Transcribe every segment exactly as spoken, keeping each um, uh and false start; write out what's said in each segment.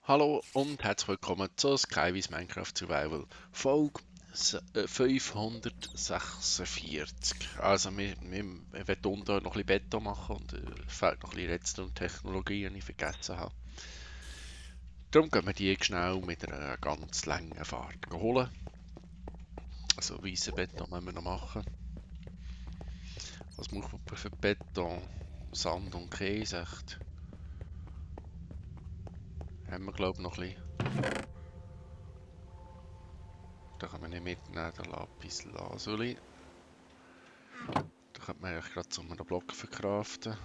Hallo und herzlich willkommen zu Skywise Minecraft Survival Folge s- äh, fünfhundertsechsundvierzig. Also wir, wir, wir wollen unten noch ein bisschen Beton machen und äh, es fehlt noch ein bisschen Redstone-Technologie, die ich vergessen habe. Darum gehen wir die schnell mit einer ganz langen Fahrt holen. Also weißen Beton müssen wir noch machen. Was braucht man für Beton? Sand und Käse, echt. Haben wir glaube ich noch ein bisschen. Da können wir nicht mitnehmen, den Lapis Lazuli. Da könnte man eigentlich gerade so einen Block verkraften.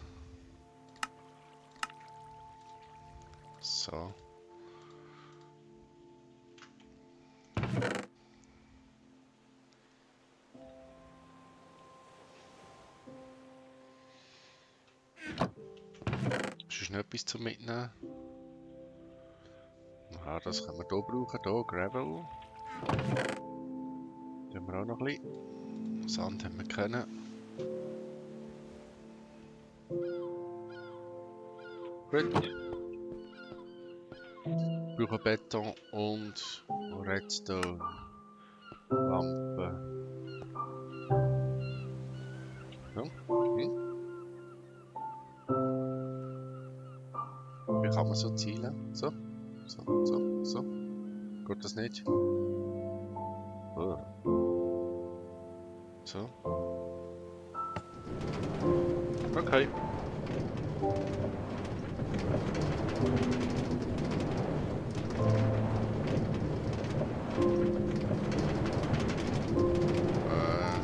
So. Ist noch etwas zum Mitnehmen? Ja, das können wir hier brauchen. Hier, Gravel. Da haben wir auch noch ein bisschen. Sand haben wir können. Gut. Wir brauchen Beton und Redstone. Lampen. Ja. Hm. Wie kann man so zielen? So. So, so, so. Geht das nicht? Oh. So. Okay. Äh.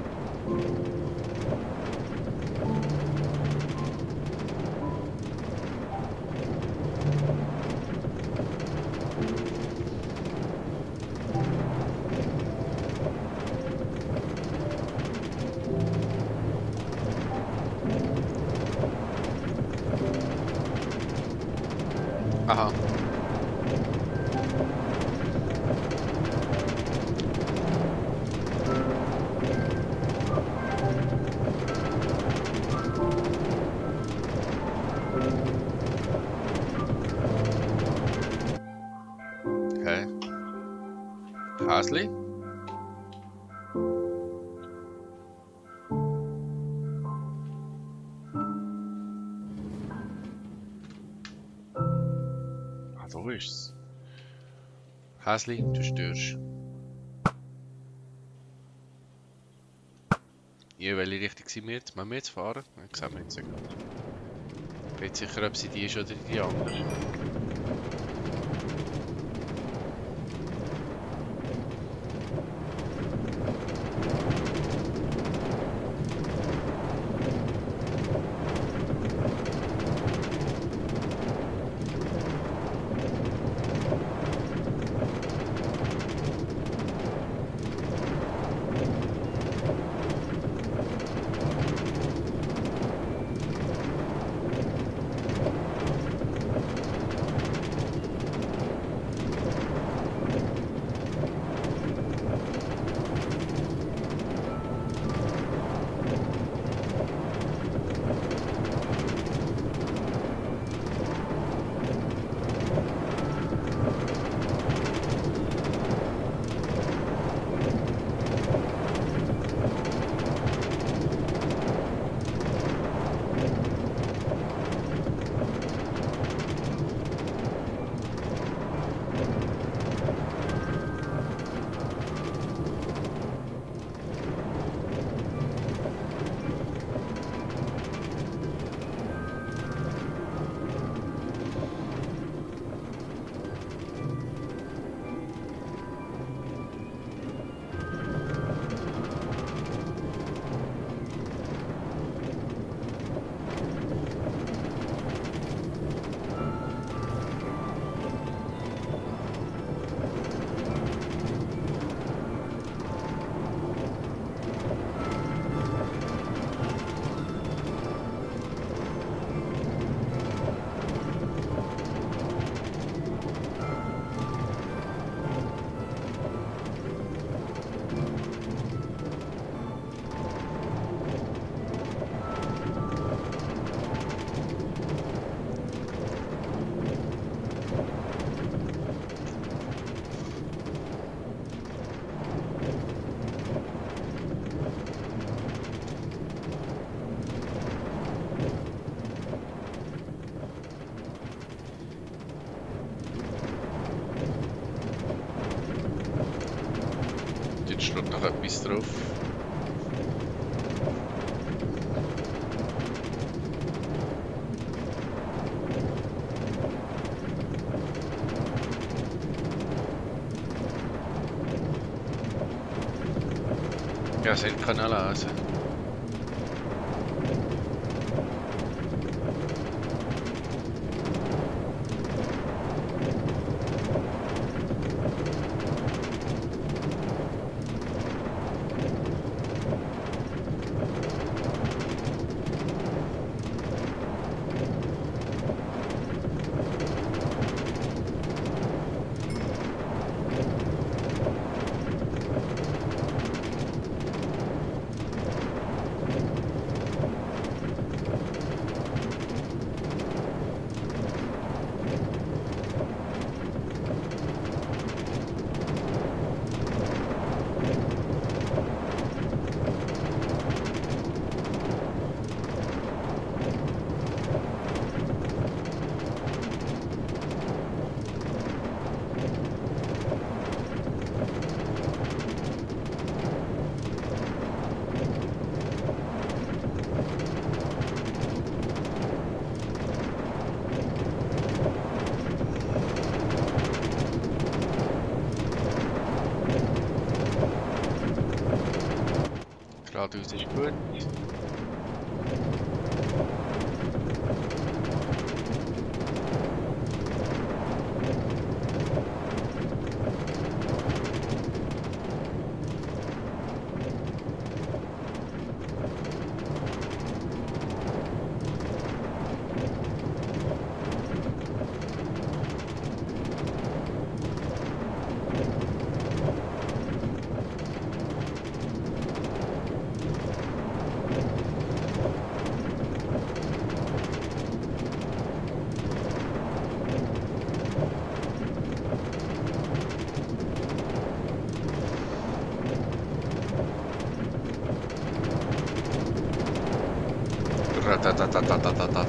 Aha. Okay. Häsli. Ah, so ist es. Häsli, du störst. In welche Richtung sind wir jetzt? Müssen wir jetzt fahren? Das sehen wir jetzt nicht. Ich bin sicher, ob sie die ist oder die andere. Steht noch etwas drauf? Ja, es hätte können lesen. Geradeaus ist gut. Ratatatatata.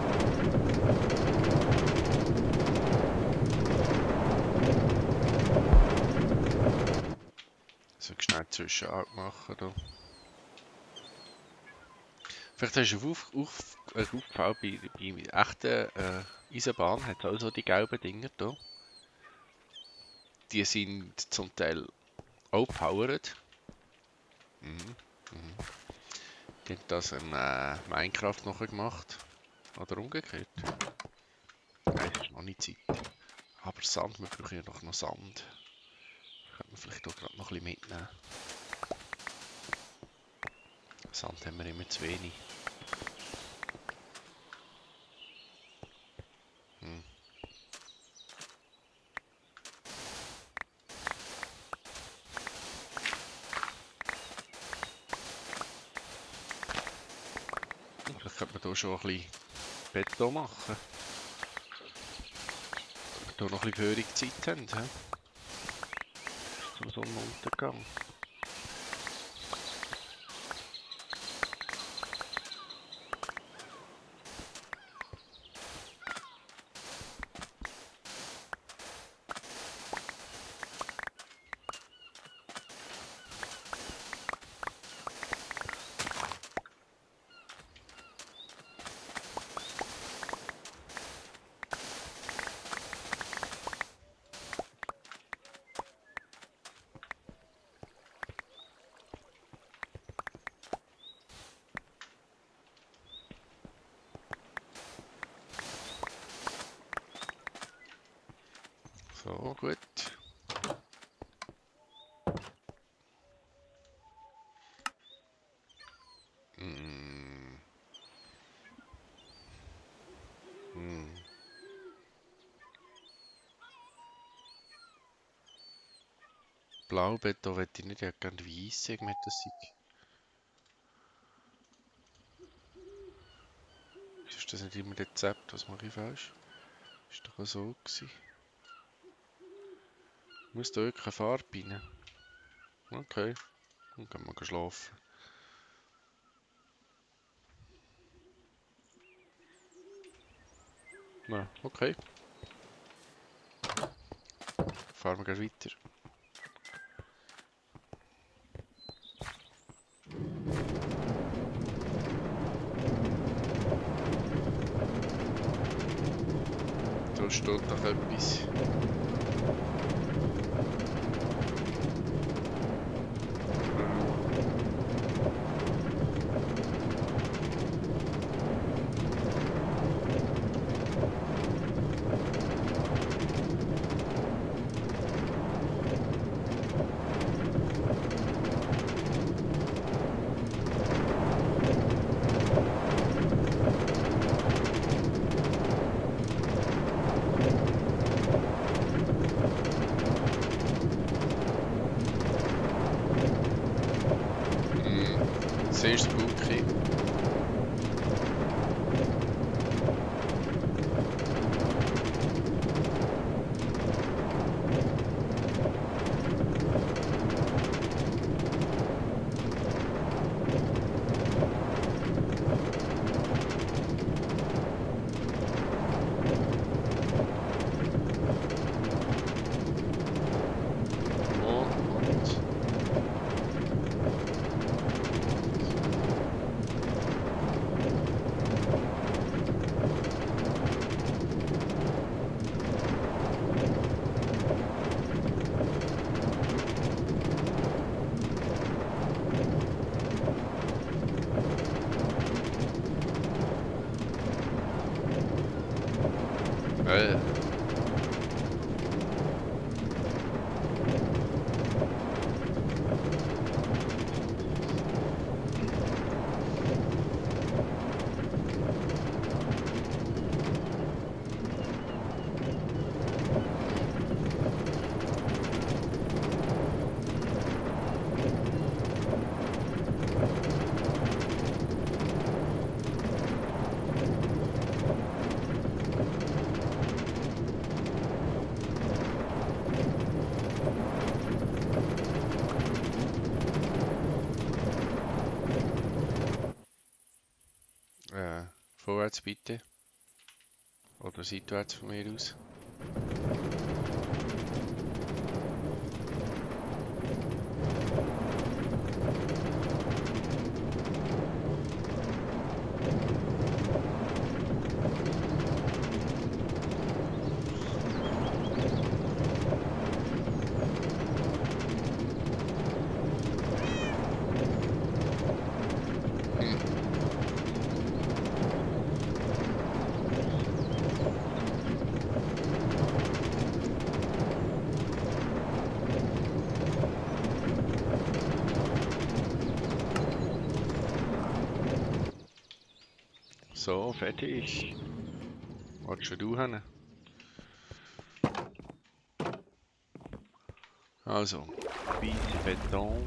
So schnell Zwischenart machen da. Vielleicht hast du auf, auf, äh, aufgefallen, bei, bei echten äh, Eisenbahn hat es auch so die gelben Dinger da. Die sind zum Teil auch powered. Mhm. Mhm. Die haben das in äh, Minecraft noch gemacht. Oder umgekehrt. Nein, das ist noch nicht Zeit. Aber Sand, wir brauchen ja noch, noch Sand. Könnte man vielleicht auch gerade noch ein bisschen mitnehmen. Sand haben wir immer zu wenig. Hm. Vielleicht könnte man hier schon ein bisschen Beton machen. Damit wir hier noch ein bisschen höhere Zeit haben. He? Zum Sonnenuntergang. So, gut. Mm. Mm. Blaubeton möchte ich nicht, ich hätte gerne weiss, mit das sei. Ist das nicht immer Rezept? Was mache ich falsch? Ist doch auch so gewesen. Muss da wirklich eine Farbe rein? Okay, dann können wir schlafen. Na, okay. Fahren wir gleich weiter. da steht doch etwas. Sehr spooky. Oh, und äh. Äh, vorwärts bitte. Oder seitwärts von mir aus. Hm. So, fertig. Was schon du hin? Also, weiße Beton.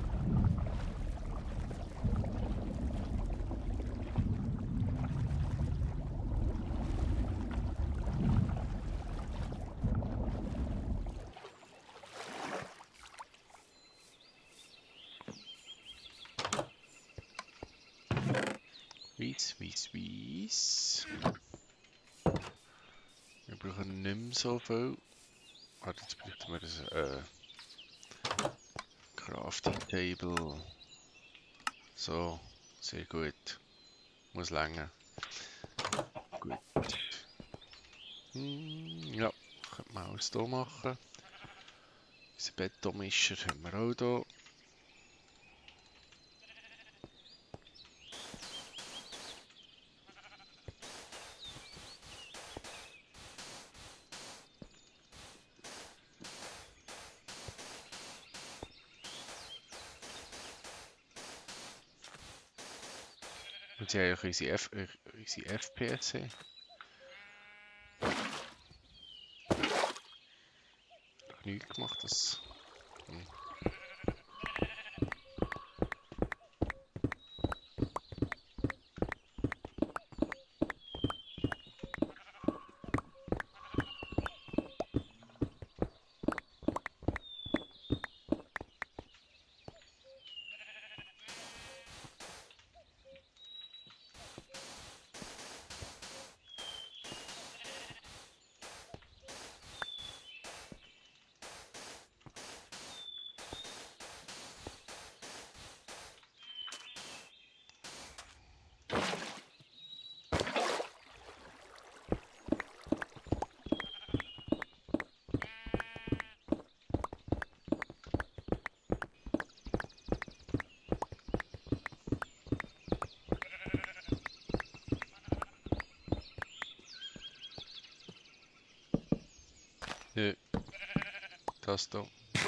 Weiss, weiss, weiss. Wir brauchen nicht mehr so viel. Warte, jetzt bräuchten wir das äh, Crafting Table. So, sehr gut. Muss länger. Gut. Hm, ja, könnte man alles hier machen. Unseren Betonmischer haben wir auch hier. Und sie haben auch unsere, F äh, unsere F P S. Noch nichts gemacht, das. Hm. Das da.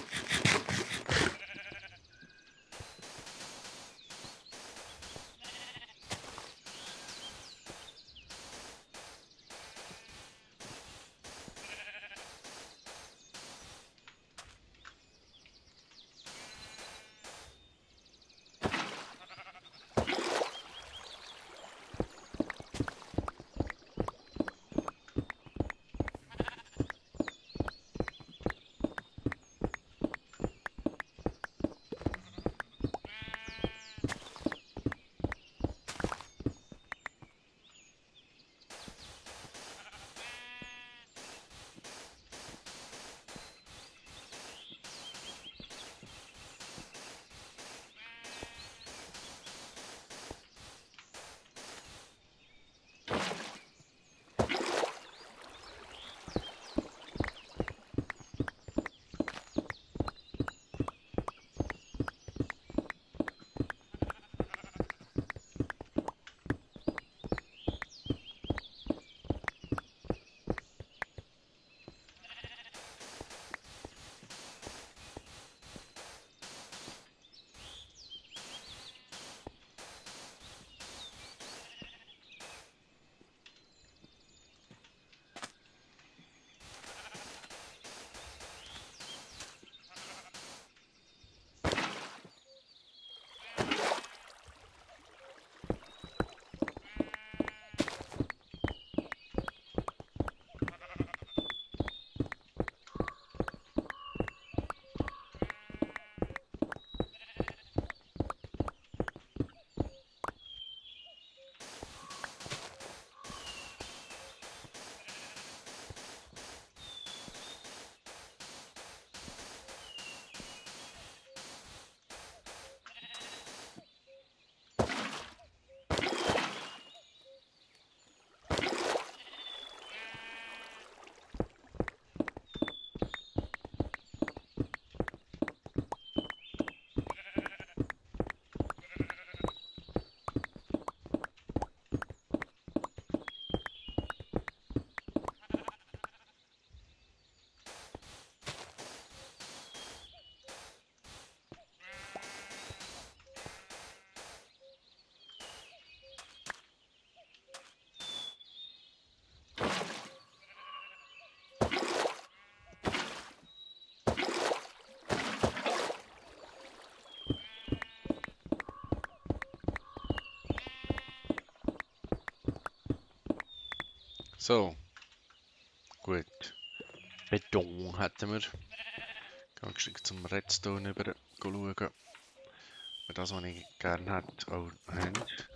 So, gut. Beton hätten wir. Gehen wir zum Redstone über schauen. Für das, was ich gerne hätte, auch haben.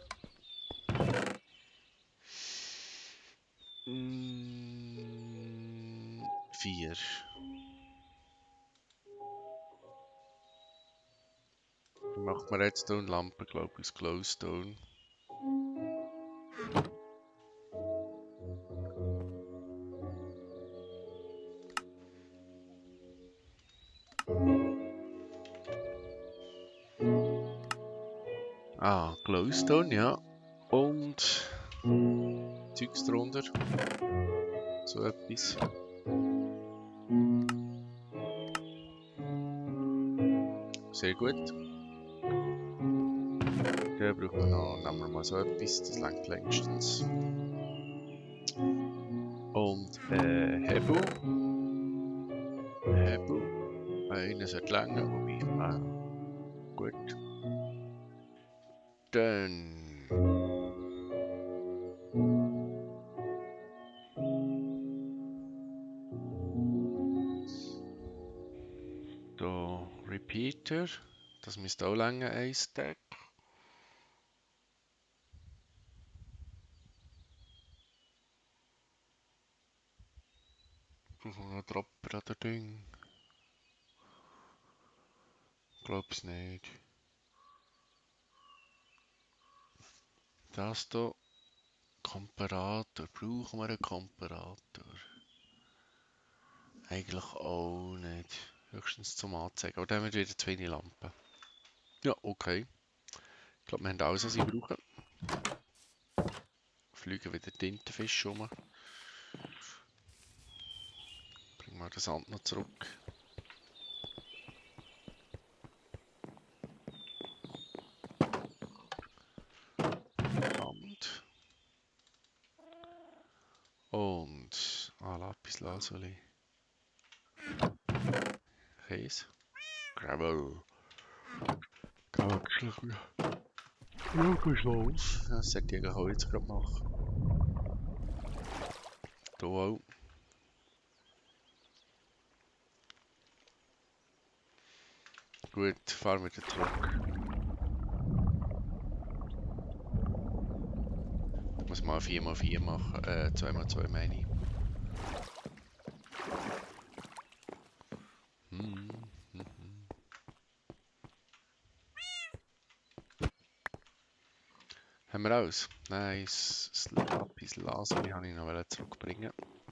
Mm, vier. Wie macht man Redstone-Lampe, glaube ich, aus Glowstone. Ah, Glowstone, ja. Und Zeugs drunter. So etwas. Sehr gut. Dann brauchen wir noch, nehmen wir mal so etwas, das reicht längstens. Und äh, Hebel. Hebel. Einer sollte länger, wobei, ah, gut. Dann da Repeater. Das müsste auch länger, ein Stack. Brauchen wir noch Dropper oder Ding? Glaub's nicht. Das hier. Komparator. Brauchen wir einen Komparator? Eigentlich auch nicht. Höchstens zum Anzeigen. Aber dann haben wir wieder zu wenig Lampen. Ja, okay. Ich glaube, wir haben alles, was ich brauche. Fliegen wieder Tintenfisch rum. Bringen wir den Sand noch zurück. Und ah, Lapis Lazuli. Käse. Gravel. Gravel geschlagen. Ja, gehst los. Das sollte ich auch jetzt gerade machen. Hier auch. Gut, fahren wir wieder zurück. Ich muss mal vier mal vier machen. Äh, zwei mal zwei meine ich. Hm, hm, hm. Haben wir aus? Nein, das das Lapis Lazuli habe ich noch zurückbringen.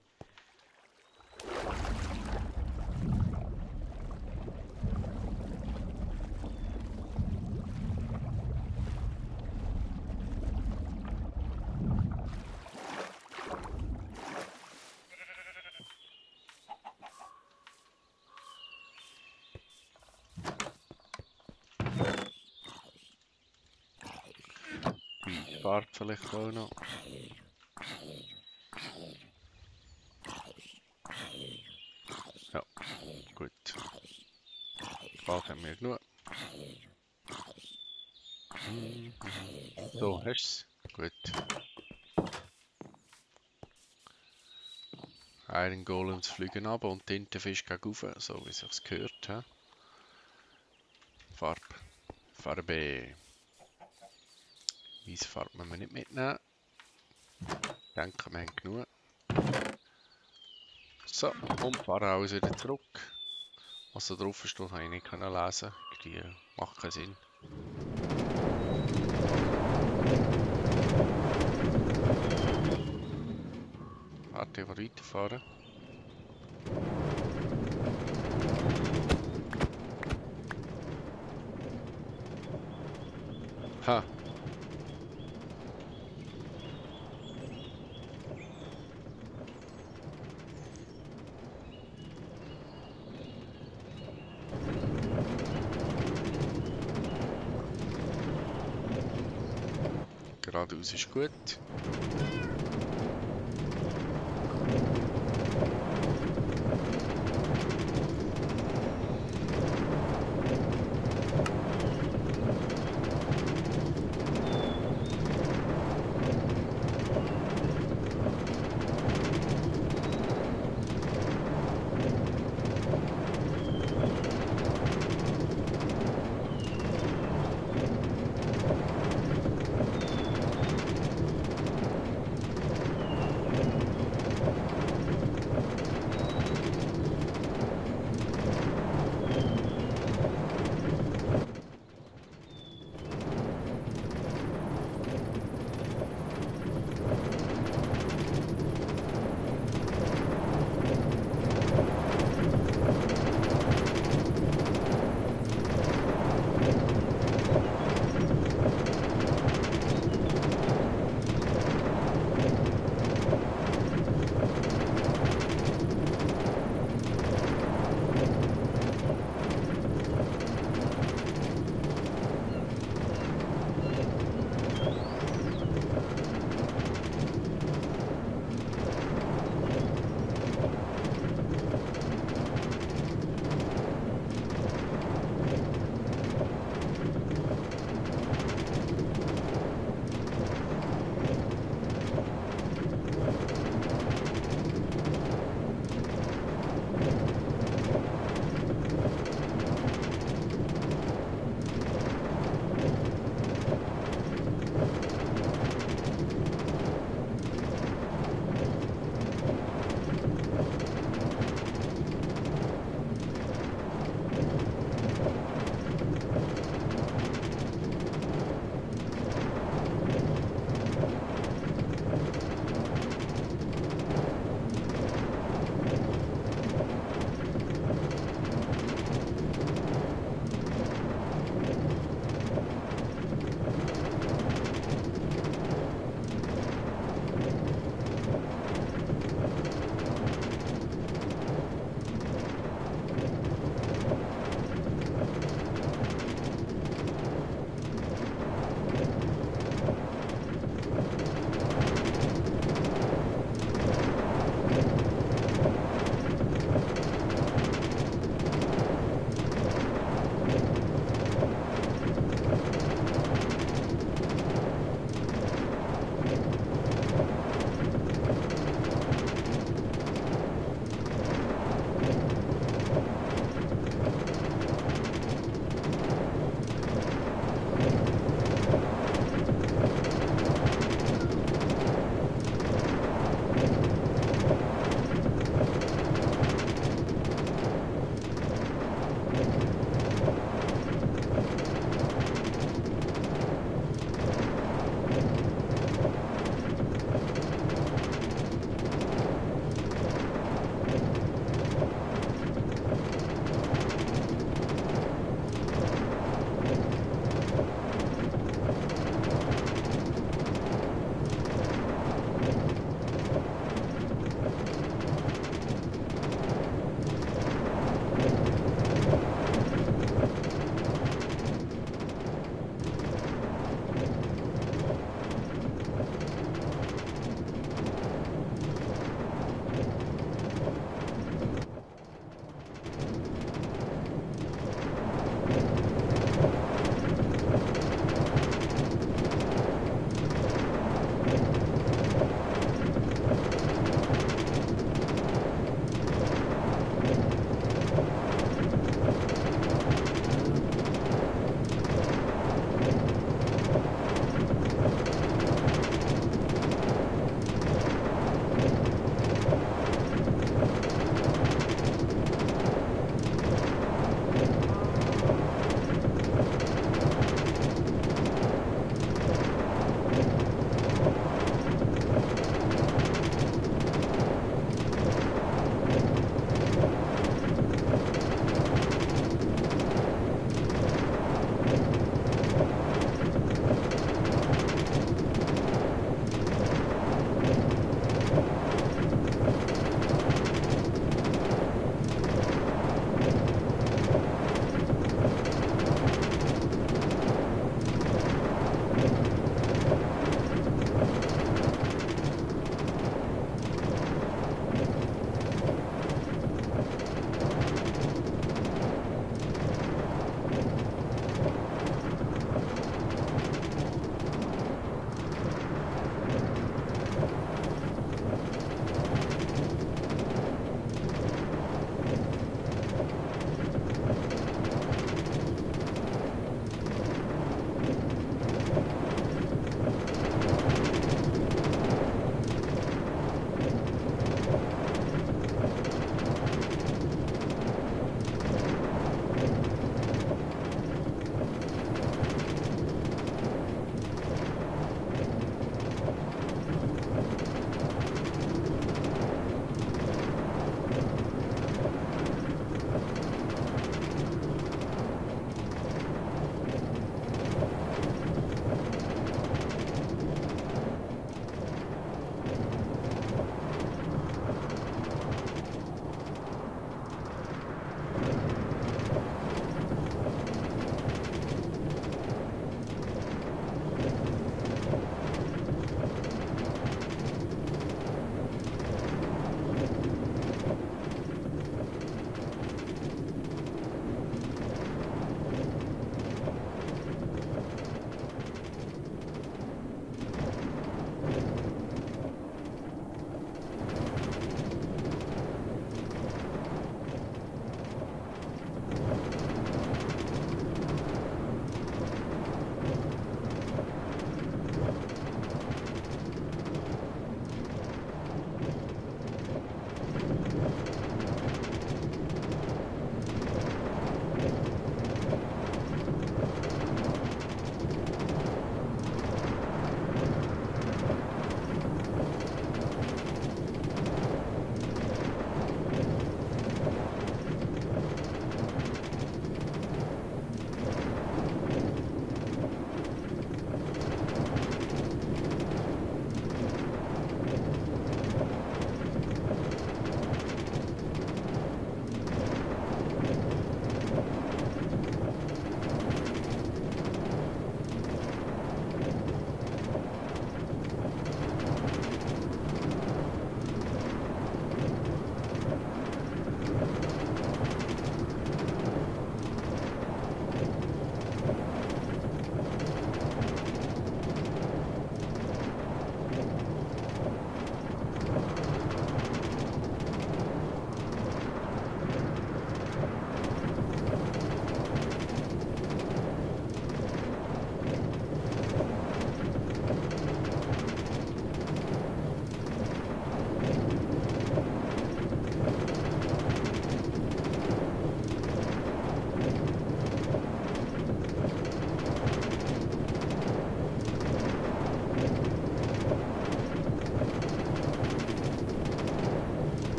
Die Farbe vielleicht auch noch. Ja, gut. Farbe haben wir genug. Hm, hm. So, hast du es? Gut. Iron Golems fliegen ab und Tintenfisch gehen rauf, so wie es sich gehört. He? Farbe. Farbe. Weiße Farbe müssen wir nicht mitnehmen. Ich denke, wir haben genug. So, und fahren alles wieder zurück. Was da drauf steht, habe ich nicht können lesen. Die macht keinen Sinn. Warte, ich will weiterfahren. Ha! Geradeaus ist gut.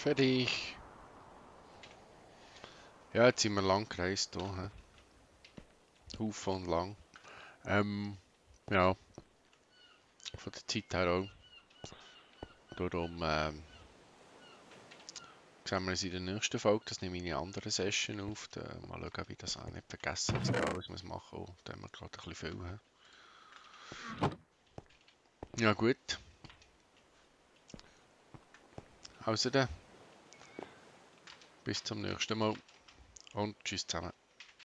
Fertig. Ja, jetzt sind wir lang gereist hier. Haufen und lang. Ähm, ja, von der Zeit her auch. Darum ähm, sehen wir uns in der nächsten Folge. Das nehme ich in einer anderen Session auf. Da, mal schauen, wie das auch nicht vergessen, was ich alles muss machen muss. Da haben wir gerade ein bisschen viel. He? Ja gut. Also dann, bis zum nächsten Mal und tschüss zusammen.